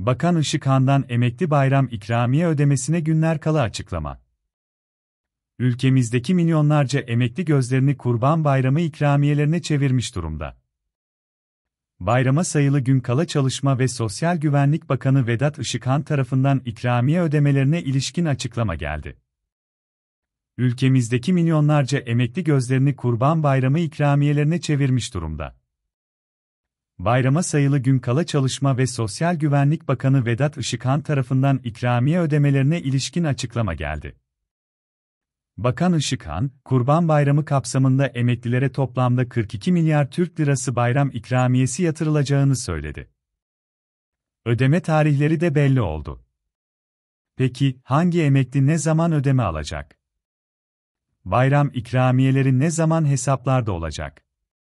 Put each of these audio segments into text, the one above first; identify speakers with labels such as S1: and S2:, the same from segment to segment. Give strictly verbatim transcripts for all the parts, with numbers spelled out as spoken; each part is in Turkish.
S1: Bakan Işıkhan'dan emekli bayram ikramiye ödemesine günler kala açıklama. Ülkemizdeki milyonlarca emekli gözlerini Kurban Bayramı ikramiyelerine çevirmiş durumda. Bayrama sayılı gün kala Çalışma ve Sosyal Güvenlik Bakanı Vedat Işıkhan tarafından ikramiye ödemelerine ilişkin açıklama geldi. Ülkemizdeki milyonlarca emekli gözlerini Kurban Bayramı ikramiyelerine çevirmiş durumda. Bayrama sayılı gün kala Çalışma ve Sosyal Güvenlik Bakanı Vedat Işıkhan tarafından ikramiye ödemelerine ilişkin açıklama geldi. Bakan Işıkhan, Kurban Bayramı kapsamında emeklilere toplamda kırk iki milyar Türk lirası bayram ikramiyesi yatırılacağını söyledi. Ödeme tarihleri de belli oldu. Peki, hangi emekli ne zaman ödeme alacak? Bayram ikramiyeleri ne zaman hesaplarda olacak?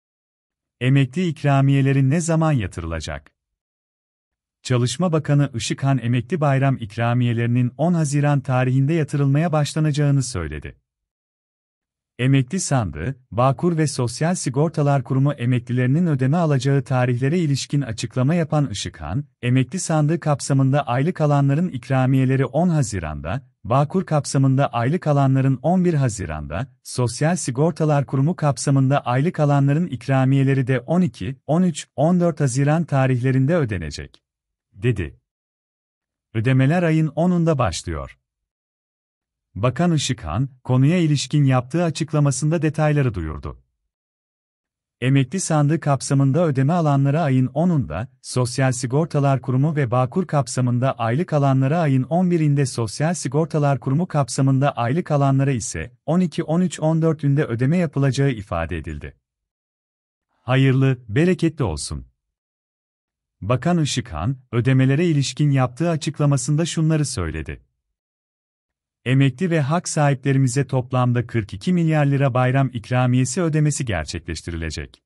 S1: Emekli ikramiyeleri ne zaman yatırılacak? Çalışma Bakanı Işıkhan emekli bayram ikramiyelerinin on Haziran tarihinde yatırılmaya başlanacağını söyledi. Emekli sandığı, Bağkur ve Sosyal Sigortalar Kurumu emeklilerinin ödeme alacağı tarihlere ilişkin açıklama yapan Işıkhan, emekli sandığı kapsamında aylık alanların ikramiyeleri on Haziran'da, Bağkur kapsamında aylık alanların on bir Haziran'da, Sosyal Sigortalar Kurumu kapsamında aylık alanların ikramiyeleri de on iki, on üç, on dört Haziran tarihlerinde ödenecek, dedi. Ödemeler ayın onunda başlıyor. Bakan Işıkhan, konuya ilişkin yaptığı açıklamasında detayları duyurdu. Emekli sandığı kapsamında ödeme alanlara ayın onunda, Sosyal Sigortalar Kurumu ve Bağkur kapsamında aylık alanlara ayın on birinde Sosyal Sigortalar Kurumu kapsamında aylık alanlara ise on iki, on üç, on dörtünde ödeme yapılacağı ifade edildi. Hayırlı, bereketli olsun. Bakan Işıkhan, ödemelere ilişkin yaptığı açıklamasında şunları söyledi. Emekli ve hak sahiplerimize toplamda kırk iki milyar lira bayram ikramiyesi ödemesi gerçekleştirilecek.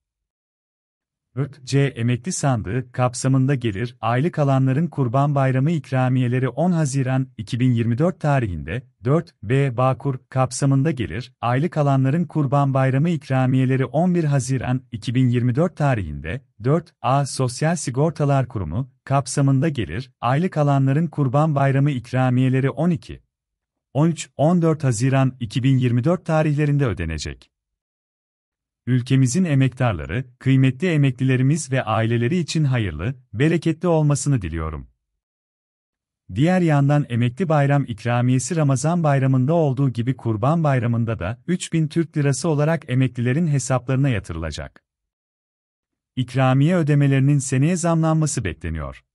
S1: C. Emekli sandığı kapsamında gelir, aylık alanların Kurban Bayramı ikramiyeleri on Haziran iki bin yirmi dört tarihinde, dört B. Bağkur kapsamında gelir, aylık alanların Kurban Bayramı ikramiyeleri on bir Haziran iki bin yirmi dört tarihinde, dört A. Sosyal Sigortalar Kurumu kapsamında gelir, aylık alanların Kurban Bayramı ikramiyeleri on iki, on üç, on dört Haziran iki bin yirmi dört tarihlerinde ödenecek. Ülkemizin emektarları, kıymetli emeklilerimiz ve aileleri için hayırlı, bereketli olmasını diliyorum. Diğer yandan emekli bayram ikramiyesi Ramazan bayramında olduğu gibi Kurban Bayramı'nda da üç bin Türk lirası olarak emeklilerin hesaplarına yatırılacak. İkramiye ödemelerinin seneye zamlanması bekleniyor.